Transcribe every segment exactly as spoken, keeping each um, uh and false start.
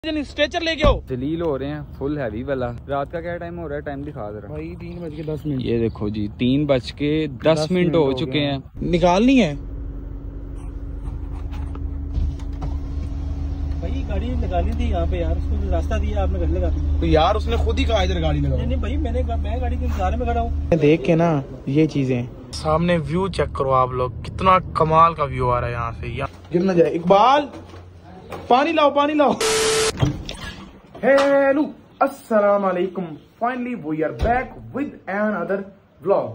Stretcher लेके आओ। जलील हो रहे हैं फुल हैवी वाला। रात का क्या टाइम हो रहा है? टाइम दिखा जरा भाई तीन बज के दस मिनट। ये देखो जी तीन बज के दस मिनट हो चुके हैं। निकालनी है भाई, गाड़ी निकाली थी यहाँ पे यार, उसको रास्ता दिया आपने, गाड़ी लगा दी। तो यार उसने खुद ही कहा इधर गाड़ी लगाओ। नहीं नहीं भाई, मैंने मैं गाड़ी के इंतजार में खड़ा हूँ। देख के ना ये चीजें सामने व्यू चेक करो आप लोग, कितना कमाल का व्यू आ रहा है यहाँ से। यहाँ गिर ना जाए। इकबाल पानी लाओ, पानी लाओ। हेलो अस्सलाम वालेकुम, finally we are back with another vlog.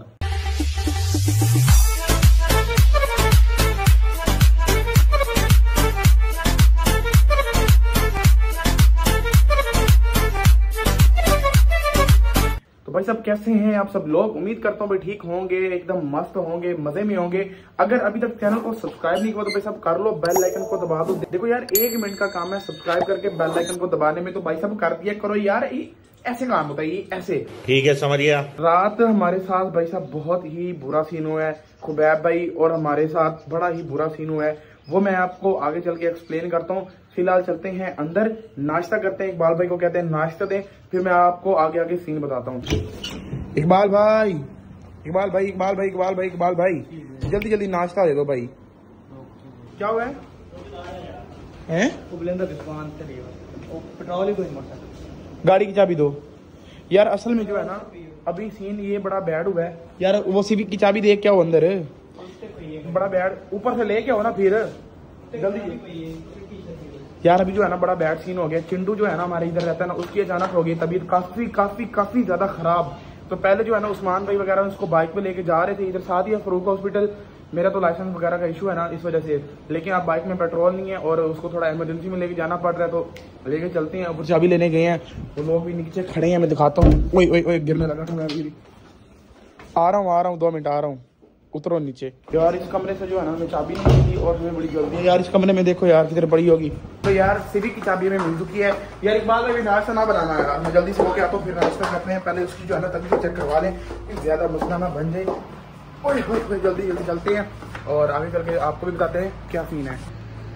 तो भाई सब कैसे हैं आप सब लोग? उम्मीद करता हूँ भाई ठीक होंगे, एकदम मस्त होंगे, मजे में होंगे। अगर अभी तक चैनल को सब्सक्राइब नहीं किया तो भाई सब कर लो, बेल आइकन को दबा दो। देखो यार एक मिनट का काम है सब्सक्राइब करके बेल आइकन को दबाने में, तो भाई सब कर दिया करो यार। ये ऐसे काम होता है, ये ऐसे। ठीक है, समझ गया। रात हमारे साथ भाई साहब बहुत ही बुरा सीन हुआ है खुबैब भाई, और हमारे साथ बड़ा ही बुरा सीन हुआ है, वो मैं आपको आगे चल के एक्सप्लेन करता हूँ। फिलहाल चलते हैं अंदर, नाश्ता करते हैं। इकबाल भाई को कहते हैं नाश्ता दें, फिर मैं आपको आगे आगे सीन बताता हूँ। इकबाल भाई, इकबाल भाई, इकबाल भाई, इकबाल भाई, इकबाल भाई, जल्दी जल्दी नाश्ता दे दो भाई। क्या हुआ है? हैं? पेट्रोल ही कोई गाड़ी की चाबी दो यार। असल में जो है ना अभी सीन ये बड़ा बैड हुआ है यार। वो सिविक की चाबी देख क्या हो अंदर, बड़ा बैड। ऊपर से ले क्या हो ना फिर जल्दी यार। अभी जो है ना बड़ा बैड सीन हो गया। चिंटू जो है ना हमारे इधर रहता है ना, उसकी अचानक हो गई तबीयत काफी काफी काफी ज्यादा खराब। तो पहले जो है ना उस्मान भाई वगैरह उसको बाइक पे लेके जा रहे थे, इधर साथ ही है फरूक हॉस्पिटल। मेरा तो लाइसेंस वगैरह का इशू है ना इस वजह से, लेकिन अब बाइक में पेट्रोल नहीं है और उसको थोड़ा इमरजेंसी में लेके जाना पड़ रहा है, तो लेके चलते हैं। ऊपर चाबी लेने गए हैं, वो लोग भी नीचे खड़े हैं, मैं दिखाता हूँ। ओए ओए ओए गिरने लगा था मैं अभी। आ रहा हूँ आ रहा हूँ दो मिनट आ रहा हूँ, उतरो नीचे। यार इस कमरे से जो है ना हमें चाबी नहीं मिली और हमें बड़ी जल्दी है यार। इस कमरे में देखो यार किधर पड़ी होगी। तो यार सिविक की चाबी हमें मिल चुकी है यार। इकबाल में भी नाश्ता ना बनाना यार, मैं जल्दी से होके आता हूँ, फिर नाश्ता करते हैं। पहले उसकी जो है ना तबीयत चेक करवा लें, ज्यादा मसला ना बन जाए। ओए ओए जल्दी जल्दी चलते हैं और आगे चल के आपको भी बताते हैं क्या सीन है।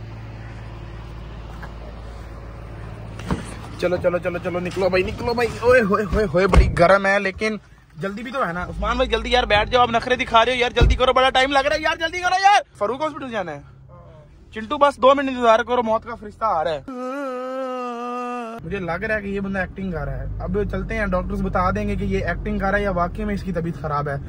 चलो चलो चलो चलो निकलो भाई, निकलो भाई। ओए होए होए होए बड़ी गर्म है, लेकिन जल्दी भी तो है ना। उस्मान भाई जल्दी यार बैठ जाओ, आप नखरे दिखा रहे हो यार, जल्दी करो, बड़ा टाइम लग रहा है यार, जल्दी करो यार। फरूक हॉस्पिटल जाना है। चिंटू बस दो मिनट इंतजार करो, मौत का फरिश्ता आ रहा है। मुझे लग रहा है कि ये बंदा एक्टिंग कर रहा है। अब चलते हैं, डॉक्टर्स बता देंगे कि ये एक्टिंग कर रहा है या वाकई में इसकी तबीयत खराब है।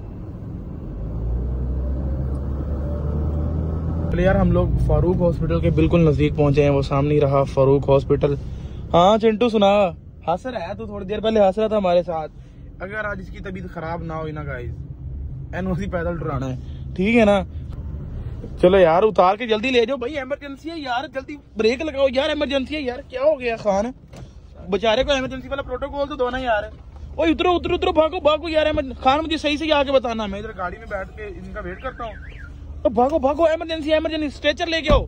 चलिए यार हम लोग फारूक हॉस्पिटल के बिल्कुल नजदीक पहुंचे हैं, वो सामने रहा फारूक हॉस्पिटल। हाँ चिंटू सुना, हंस रहा है तो थोड़ी देर पहले हंस रहा था हमारे साथ। अगर आज इसकी तबीयत खराब ना हो ना गाइस, एनओसी पैदल डराना है, ठीक है ना। चलो यार उतार के जल्दी ले जाओ भाई, इमरजेंसी है यार, जल्दी ब्रेक लगाओ यार, इमरजेंसी है यार। क्या हो गया खान, बेचारे को इमरजेंसी वाला प्रोटोकॉल तो दो ना यार। ओए उतरो उतरो उतरो, भागो भागो यार। खान मुझे सही से आके बताना, मैं इधर गाड़ी में बैठ के इनका वेट करता हूँ। तो भागो भागो, इमरजेंसी इमरजेंसी, स्ट्रेचर लेके आओ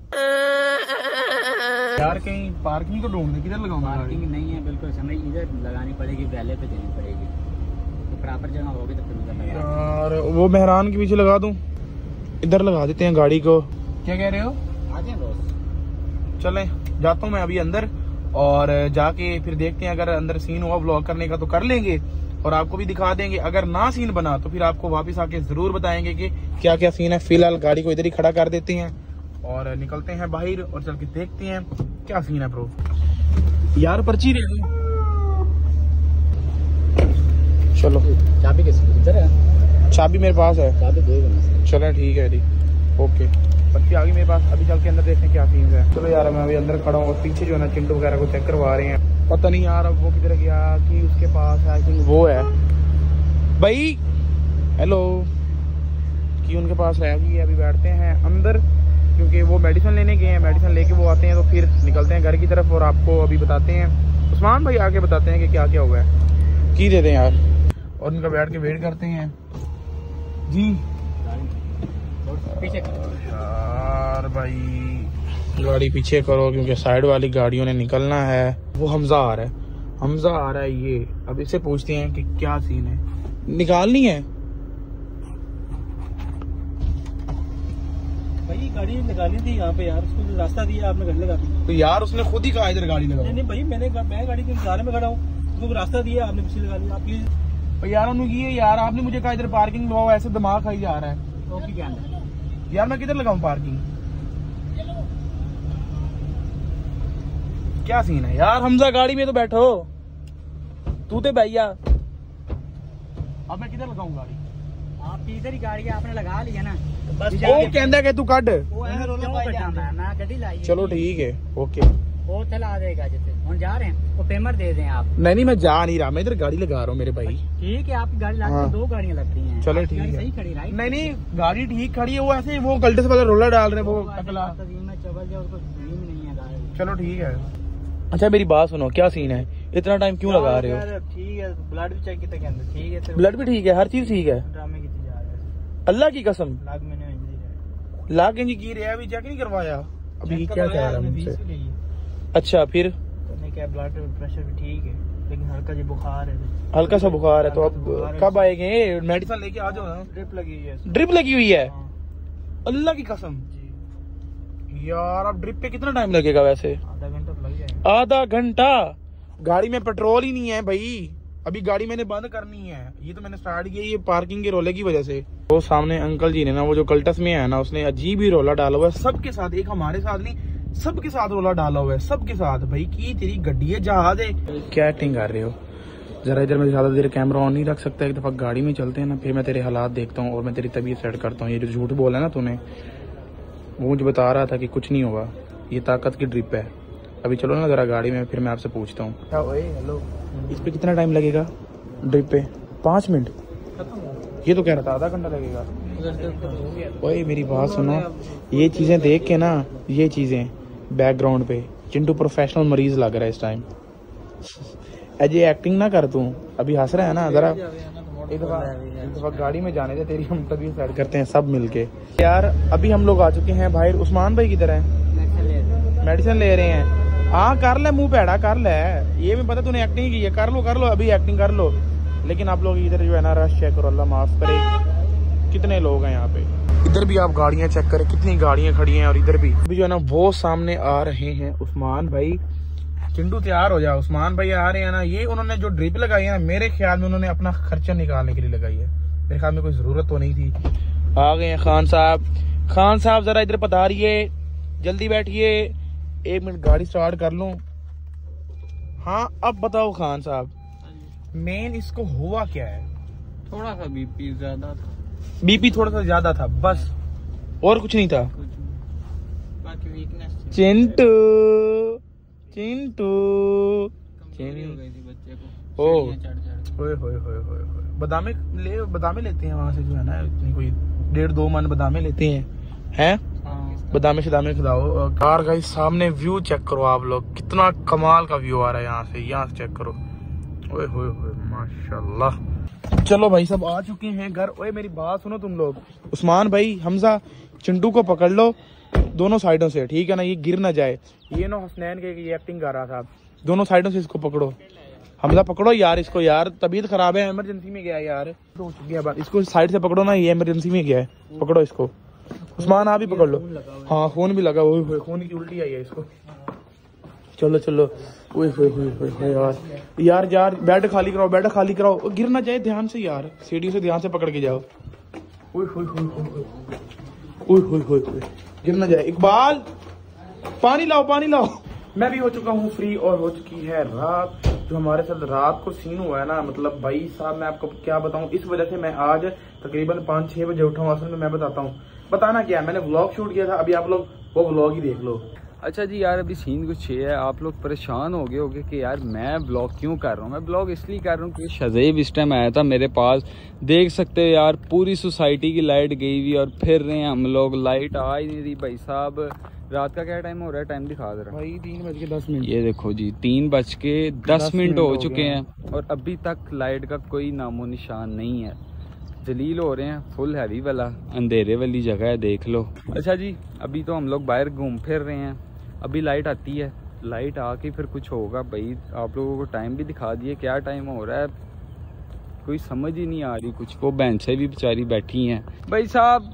यार। कहीं पार्किंग तो ढूंढने, किधर लगाऊंगा? पार्किंग नहीं है बिल्कुल, समय इधर लगानी पड़ेगी, पहले पे देनी पड़ेगी, तो प्रॉपर जगह होगी तो फिर यार। वो मेहरान के पीछे लगा दूं, इधर लगा देते हैं गाड़ी को। क्या कह रहे हो? आ जाए बॉस। चलें, जाता हूँ मैं अभी अंदर और जाके फिर देखते हैं। अगर अंदर सीन हुआ व्लॉग करने का तो कर लेंगे और आपको भी दिखा देंगे। अगर ना सीन बना तो फिर आपको वापस आके जरूर बताएंगे कि क्या क्या सीन है। फिलहाल गाड़ी को इधर ही खड़ा कर देते हैं और निकलते हैं बाहर और चल के देखते हैं क्या सीन है। ब्रो यार पर्ची दे दो। चलो चाबी किस इधर है? चाबी मेरे पास है। चाबी दे दो। चलो ठीक है जी, ओके। पर्ची आ गई मेरे पास, अभी चल के अंदर देखते हैं क्या सीन है। चलो यार मैं अभी अंदर खड़ा हूँ और पीछे जो है ना चिंटू वगैरह को चेक करवा रहे हैं। पता नहीं यार अब वो किधर गया, कि उसके पास आई थिंक वो है भाई। हेलो, कि उनके पास रह गई है। अभी बैठते हैं अंदर क्योंकि वो मेडिसिन लेने गए हैं, मेडिसिन लेके वो आते हैं तो फिर निकलते हैं घर की तरफ और आपको अभी बताते हैं। उस्मान भाई आके बताते हैं कि क्या क्या हुआ है। की दे दें यार, और उनका बैठ के वेट करते हैं जी। पीछे यार भाई गाड़ी पीछे करो क्योंकि साइड वाली गाड़ियों ने निकलना है। वो हमजा आ रहा है, हमजा आ रहा है ये। अब इससे पूछते हैं कि क्या सीन है। निकालनी है भाई, भाई गाड़ी लगानी थी यहाँ पे यार, उसको रास्ता दिया आपने, गाड़ी लगा दी। तो यार उसने खुद ही कहा इधर गाड़ी लगाओ। नहीं नहीं भाई, मैंने मैं गाड़ी के इंतजार में खड़ा हूँ, उसको रास्ता दिया आपने, पीछे लगा लिया आप प्लीज। तो यार उन्होंने ये यार आपने मुझे कहा इधर पार्किंग लगाओ, ऐसे दिमाग खाई जा रहा है। ओके क्या यार मैं किधर लगाऊं पार्किंग? क्या सीन है यार? हमजा गाड़ी में तो बैठो, तू तो भैया। अब मैं किधर लगाऊं गाड़ी? आप इधर ही गाड़ी आपने लगा लिया ना, बस वो कहता है कि तू कट। वो है रोला पाई जाना, मैं गड्डी लाई है। चलो ठीक है, ओके। वो चला देगा जिसे हम जा रहे हैं, वो पेमेंट दे दें आप। नहीं नहीं मैं जा नहीं रहा, मैं इधर गाड़ी लगा रहा हूँ मेरे भाई। ठीक है, आपकी गाड़ी लगी, हाँ। दो गाड़ियाँ लग रही हैं। चलो आपकी ठीक गाड़ी है। सही खड़ी, राइट? नहीं नहीं गाड़ी ठीक खड़ी है, वो ऐसे वो गलती से वाला रोलर डाल रहे हैं वो टकला। में चबल जाए, उसको सुनी भी नहीं है गाड़ी। चलो ठीक है। अच्छा मेरी बात सुनो, क्या सीन है? इतना टाइम क्यों लगा रहे हो? ठीक है, ब्लड भी चेक किया कहते, ठीक है तो ब्लड भी ठीक है, हर चीज ठीक है। ड्रामे की जा रहा है, अल्लाह की कसम। लाख मैंने इंजरी लाख इंज की रहा, अभी चेक नहीं करवाया? अभी क्या कह रहा है मुझसे? है। अच्छा फिर मैंने क्या ब्लड प्रेशर भी ठीक है, लेकिन हल्का जो बुखार है, हल्का सा बुखार है, तो अब कब आएंगे? मेडिसिन लेके आ जाओ ना। ड्रिप लगी हुई है। ड्रिप लगी हुई है? हाँ, अल्लाह की कसम। जी यार अब ड्रिप पे कितना टाइम लगेगा वैसे? आधा घंटा तो लग जाएगा। आधा घंटा? गाड़ी में पेट्रोल ही नहीं है भाई, अभी गाड़ी मैंने बंद करनी है। ये तो मैंने स्टार्ट किया ये पार्किंग के रोले की वजह से। वो सामने अंकल जी ने ना, वो जो कल्टस में है ना, उसने अजीब ही रोला डाला हुआ है सबके साथ, एक हमारे साथ नहीं सबके साथ रोला डाला हुआ है, सबके साथ। भाई की तेरी गड्डी है, जहाज है, क्या एक्टिंग कर रहे हो? जरा इधर मैं ज्यादा देर कैमरा ऑन नहीं रख सकता, एक दफा गाड़ी में चलते हैं ना, फिर मैं तेरे हालात देखता हूँ और मैं तेरी तबीयत सेट करता हूँ। ये जो झूठ बोला ना तूने, वो मुझे बता रहा था कि कुछ नहीं होगा, ये ताकत की ड्रिप है। अभी चलो ना जरा गाड़ी में, फिर मैं आपसे पूछता हूँ। हेलो, इस पे कितना टाइम लगेगा ड्रिप पे? पाँच मिनट? ये तो कह रहा था आधा घंटा लगेगा। ओए मेरी बात सुनो, ये चीजें देख के ना, ये चीजें बैकग्राउंड पे चिंटू प्रोफेशनल मरीज लग रहा है इस टाइम। अजय एक्टिंग ना कर, तू अभी हंस रहा है ना, जरा एक दफा एक दफा गाड़ी में जाने दे, तेरी हम तभी सेट करते हैं सब मिलके। यार अभी हम लोग आ चुके हैं बाहर। उस्मान भाई किधर है? मेडिसिन ले रहे हैं। हाँ कर ले, मुंह पेड़ा कर ले, ये मैं पता तूने एक्टिंग की है, कर लो कर लो अभी एक्टिंग कर लो। लेकिन आप लोग इधर जो है ना रश चेक करो, अल्लाह माफ करे, कितने लोग हैं यहाँ पे। इधर भी आप गाड़ियां चेक करें, कितनी गाड़ियां खड़ी हैं, और इधर भी अभी जो है ना वो सामने आ रहे हैं उस्मान भाई। चिंटू तैयार हो जा, उस्मान भाई आ रहे हैं ना। ये उन्होंने जो ड्रिप लगाई है ना, मेरे ख्याल में उन्होंने अपना खर्चा निकालने के लिए लगाई है, मेरे ख्याल में कोई जरूरत तो नहीं थी। आ गए हैं खान साहब। खान साहब जरा इधर पधारिए, जल्दी बैठिए, एक मिनट गाड़ी स्टार्ट कर लूं। हाँ अब बताओ खान साहब, मेन इसको हुआ क्या है? थोड़ा सा बीपी ज्यादा था, बीपी थोड़ा सा ज्यादा था बस, और कुछ नहीं था। कुछ बाकी वीकनेस चिंटू चिंटू कमजोरी हो गई थी बच्चे को, ओ सीढ़ियां चढ़ चढ़। होए होए होए होए होए। बादामे ले बादामे लेते हैं वहां से जो है ना, इतनी कोई डेढ़ दो मन बादामे लेते हैं हैं हाँ, बादामे शदामे खिलाओ। कार का सामने व्यू चेक करो आप लोग, कितना कमाल का व्यू आ रहा है यहाँ से, यहाँ से चेक करो। ओए होए होए माशाल्लाह। चलो भाई सब आ चुके हैं घर। ओए मेरी बात सुनो तुम लोग, उस्मान भाई हमजा चिंटू को पकड़ लो दोनों साइडों से, ठीक है ना, ये गिर ना जाए। ये ना हसनैन के ये एक्टिंग कर रहा था, दोनों साइडों से इसको पकड़ो। हमजा पकड़ो यार इसको, यार तबीयत खराब है, इमरजेंसी में गया है यार, तो गया बात। इसको साइड से पकड़ो ना, ये इमरजेंसी में गया है, पकड़ो इसको। उस्मान आप ही पकड़ लो। हाँ खून भी लगा, ओए खून की उल्टी आई है इसको। चलो चलो, ओए होए होए होए यार यार यार बेड खाली कराओ, बेड खाली कराओ, गिर ना जाए, ध्यान से यार, सीढ़ी से ध्यान से पकड़ के जाओ। ओए होए होए होए ओए होए होए होए, गिर ना जाए। इकबाल पानी लाओ, पानी लाओ। मैं भी हो चुका हूँ फ्री और हो चुकी है रात। जो हमारे साथ रात को सीन हुआ है ना, मतलब भाई साहब मैं आपको क्या बताऊं, इस वजह से मैं आज तकरीबन पाँच छह बजे उठा हूँ। असल में मैं बताता हूँ, बताना क्या है, मैंने व्लॉग शूट किया था, अभी आप लोग वो व्लॉग ही देख लो। अच्छा जी यार, अभी सीन कुछ ये है, आप लोग परेशान हो गए होगे कि यार मैं ब्लॉग क्यों कर रहा हूँ। मैं ब्लॉग इसलिए कर रहा हूँ कि शज़ेब इस टाइम आया था मेरे पास, देख सकते हो यार पूरी सोसाइटी की लाइट गई हुई और फिर रहे हैं हम लोग, लाइट आ ही नहीं रही भाई साहब। रात का क्या टाइम हो रहा है, टाइम दिखा दे रहा भाई तीन बज के दस मिनट। ये देखो जी, तीन बज के दस मिनट हो चुके गए हैं और अभी तक लाइट का कोई नामो निशान नहीं है। जलील हो रहे हैं, फुल हैवी वाला अंधेरे वाली जगह है, देख लो। अच्छा जी, अभी तो हम लोग बाहर घूम फिर रहे हैं, अभी लाइट आती है, लाइट आके फिर कुछ होगा। भाई आप लोगों को टाइम भी दिखा दिए, क्या टाइम हो रहा है कोई समझ ही नहीं आ रही कुछ। वो बहन से भी बेचारी बैठी हैं। भाई साहब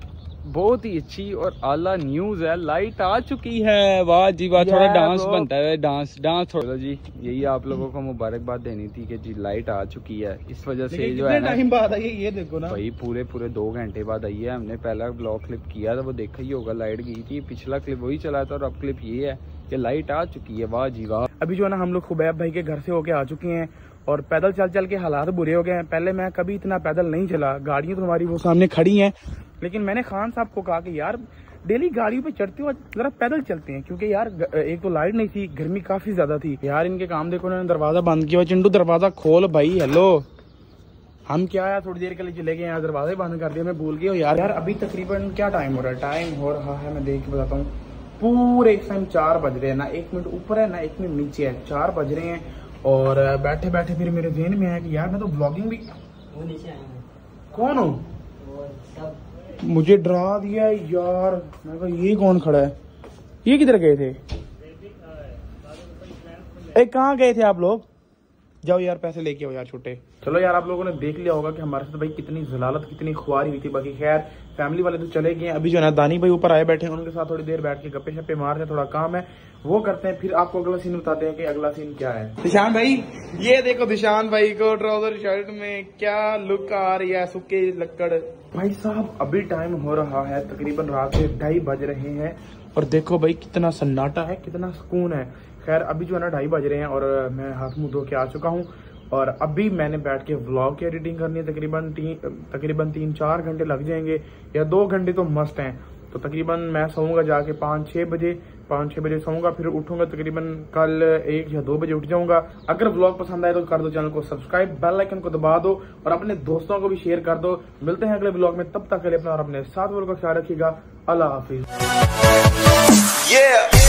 बहुत ही अच्छी और आला न्यूज है, लाइट आ चुकी है। वाह जी वाह, थोड़ा डांस बनता है, डांस डांस थोड़ा जी। यही आप लोगों को मुबारकबाद देनी थी कि जी लाइट आ चुकी है। इस वजह से जो है ना टाइम बाद आई है ये देखो ना भाई, पूरे पूरे दो घंटे बाद आई है। हमने पहला ब्लॉग क्लिप किया था, वो देखा ही होगा, लाइट गई थी। पिछला क्लिप वही चला था और अब क्लिप ये है कि लाइट आ चुकी है। वाह जी वाह। अभी जो है ना हम लोग खुबैब भाई के घर से होके आ चुके हैं और पैदल चल चल के हालात बुरे हो गए हैं। पहले मैं कभी इतना पैदल नहीं चला, गाड़ियां तो हमारी वो सामने खड़ी हैं, लेकिन मैंने खान साहब को कहा कि यार डेली गाड़ियों पे चढ़ते हो, जरा पैदल चलते हैं, क्योंकि यार एक तो लाइट नहीं थी, गर्मी काफी ज्यादा थी। यार इनके काम देखो, उन्होंने दरवाजा बंद किया। चिंटू दरवाजा खोल भाई। हेलो, हम क्या यार थोड़ी देर के लिए चले गए, यहाँ दरवाजे बंद कर दिया, मैं भूल गया यार। यार अभी तकरीबन क्या टाइम हो रहा है? टाइम हो रहा है, मैं देख के बताता हूँ, पूरे एक टाइम चार बज रहे हैं। ना एक मिनट ऊपर है ना एक मिनट नीचे है, चार बज रहे हैं। और बैठे बैठे फिर मेरे ज़हन में आया कि यार मैं तो ब्लॉगिंग भी, वो नीचे आए हैं कौन हो? वो सब मुझे डरा दिया यार। मैं कहा ये कौन खड़ा है? ये किधर गए थे? ए कहाँ गए थे आप लोग? जाओ यार पैसे लेके आओ यार छुट्टे। चलो यार, आप लोगों ने देख लिया होगा कि हमारे साथ भाई कितनी जलालत, कितनी खुआरी हुई थी। बाकी खैर फैमिली वाले तो चले गए। अभी जो है ना दानी भाई ऊपर आए बैठे हैं, उनके साथ थोड़ी देर बैठ के गप्पे शप्पे मारते हैं, थोड़ा काम है वो करते हैं, फिर आपको अगला सीन बताते हैं कि अगला सीन क्या है। दिशान भाई, ये देखो दिशान भाई को ट्राउजर शर्ट में क्या लुक आ रही है, सूखे लक्कड़। भाई साहब अभी टाइम हो रहा है तकरीबन रात के ढाई बज रहे हैं और देखो भाई कितना सन्नाटा है, कितना सुकून है। खैर अभी जो है ना ढाई बज रहे हैं और मैं हाथ मुंह धो के आ चुका हूँ और अभी मैंने बैठ के व्लॉग की एडिटिंग करनी है। तकरीबन तीन तकरीबन तीन चार घंटे लग जाएंगे या दो घंटे तो मस्त हैं। तो तकरीबन मैं सोऊंगा जाके पाँच छः बजे पाँच छः बजे सोऊंगा, फिर उठूंगा तकरीबन कल एक या दो बजे उठ जाऊंगा। अगर व्लॉग पसंद आए तो कर दो चैनल को सब्सक्राइब, बेल आइकन को दबा दो और अपने दोस्तों को भी शेयर कर दो। मिलते हैं अगले व्लॉग में, तब तक के लिए अपना और अपने साथ वालों का ख्याल रखिएगा। अल्लाह हाफिज।